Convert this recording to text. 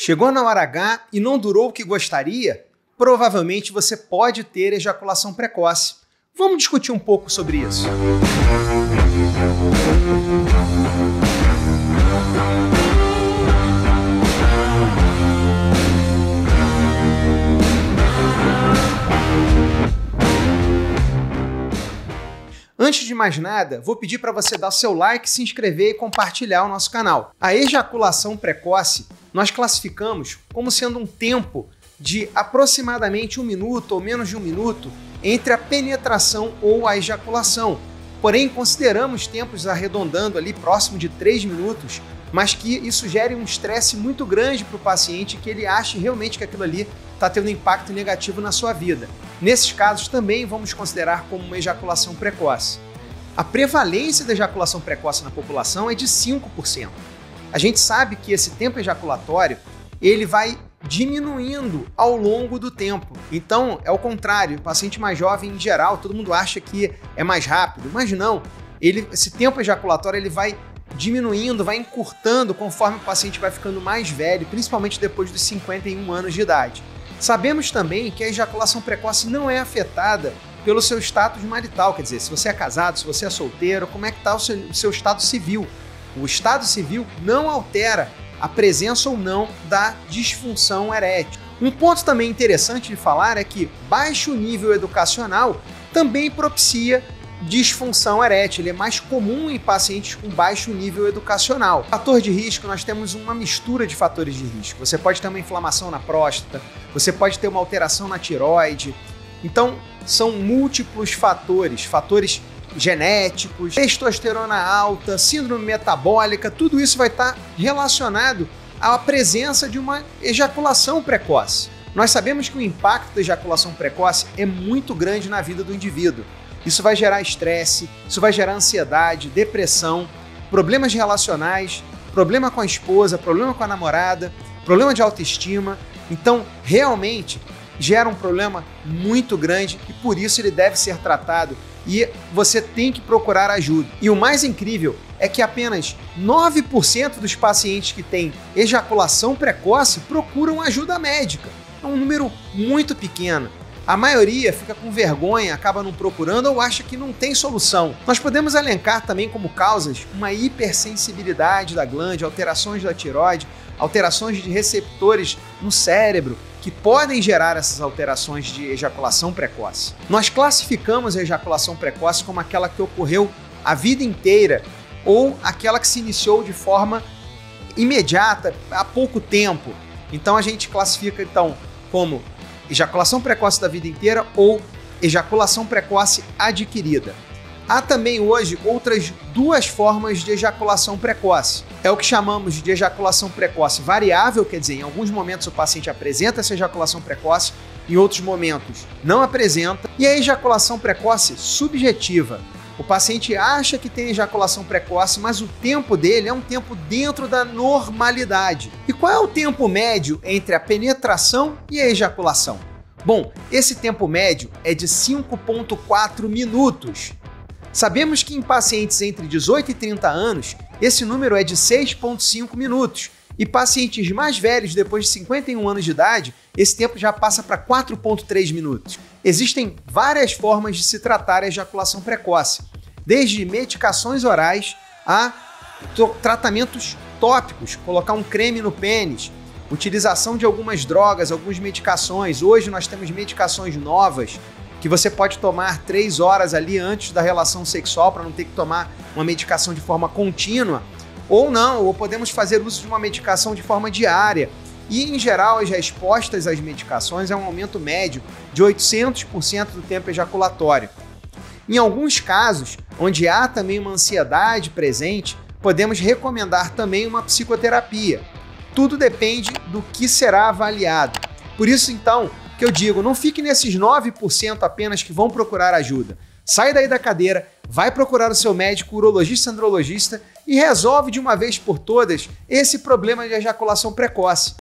Chegou na hora H e não durou o que gostaria? Provavelmente você pode ter ejaculação precoce. Vamos discutir um pouco sobre isso. Antes de mais nada, vou pedir para você dar seu like, se inscrever e compartilhar o nosso canal. A ejaculação precoce nós classificamos como sendo um tempo de aproximadamente 1 minuto ou menos de 1 minuto entre a penetração ou a ejaculação. Porém, consideramos tempos arredondando ali próximo de 3 minutos, mas que isso gere um estresse muito grande para o paciente, que ele ache realmente que aquilo ali está tendo impacto negativo na sua vida. Nesses casos também vamos considerar como uma ejaculação precoce. A prevalência da ejaculação precoce na população é de 5%. A gente sabe que esse tempo ejaculatório ele vai diminuindo ao longo do tempo. Então, é o contrário, o paciente mais jovem, em geral, todo mundo acha que é mais rápido, mas não. Esse tempo ejaculatório ele vai diminuindo, vai encurtando conforme o paciente vai ficando mais velho, principalmente depois dos 51 anos de idade. Sabemos também que a ejaculação precoce não é afetada pelo seu status marital, quer dizer, se você é casado, se você é solteiro, como é que está o seu estado civil. O estado civil não altera a presença ou não da disfunção erétil. Um ponto também interessante de falar é que baixo nível educacional também propicia disfunção erétil. Ele é mais comum em pacientes com baixo nível educacional. Fator de risco, nós temos uma mistura de fatores de risco. Você pode ter uma inflamação na próstata, você pode ter uma alteração na tireoide. Então, são múltiplos fatores genéticos, testosterona alta, síndrome metabólica, tudo isso vai estar relacionado à presença de uma ejaculação precoce. Nós sabemos que o impacto da ejaculação precoce é muito grande na vida do indivíduo. Isso vai gerar estresse, isso vai gerar ansiedade, depressão, problemas relacionais, problema com a esposa, problema com a namorada, problema de autoestima. Então, realmente, gera um problema muito grande e por isso ele deve ser tratado e você tem que procurar ajuda. E o mais incrível é que apenas 9% dos pacientes que têm ejaculação precoce procuram ajuda médica. É um número muito pequeno. A maioria fica com vergonha, acaba não procurando ou acha que não tem solução. Nós podemos elencar também como causas uma hipersensibilidade da glândula, alterações da tireoide, alterações de receptores no cérebro, que podem gerar essas alterações de ejaculação precoce. Nós classificamos a ejaculação precoce como aquela que ocorreu a vida inteira ou aquela que se iniciou de forma imediata, há pouco tempo. Então a gente classifica como ejaculação precoce da vida inteira ou ejaculação precoce adquirida. Há também hoje outras 2 formas de ejaculação precoce. É o que chamamos de ejaculação precoce variável, quer dizer, em alguns momentos o paciente apresenta essa ejaculação precoce, em outros momentos não apresenta. E a ejaculação precoce subjetiva. O paciente acha que tem ejaculação precoce, mas o tempo dele é um tempo dentro da normalidade. E qual é o tempo médio entre a penetração e a ejaculação? Bom, esse tempo médio é de 5,4 minutos. Sabemos que em pacientes entre 18 e 30 anos, esse número é de 6,5 minutos. E pacientes mais velhos, depois de 51 anos de idade, esse tempo já passa para 4,3 minutos. Existem várias formas de se tratar a ejaculação precoce, desde medicações orais a tratamentos tópicos, colocar um creme no pênis, utilização de algumas drogas, algumas medicações. Hoje nós temos medicações novas que você pode tomar 3 horas ali antes da relação sexual para não ter que tomar uma medicação de forma contínua, ou não, ou podemos fazer uso de uma medicação de forma diária. E, em geral, as respostas às medicações é um aumento médio de 800% do tempo ejaculatório. Em alguns casos, onde há também uma ansiedade presente, podemos recomendar também uma psicoterapia. Tudo depende do que será avaliado. Por isso, então, que eu digo, não fique nesses 9% apenas que vão procurar ajuda. Sai daí da cadeira, vai procurar o seu médico, urologista, andrologista e resolve de uma vez por todas esse problema de ejaculação precoce.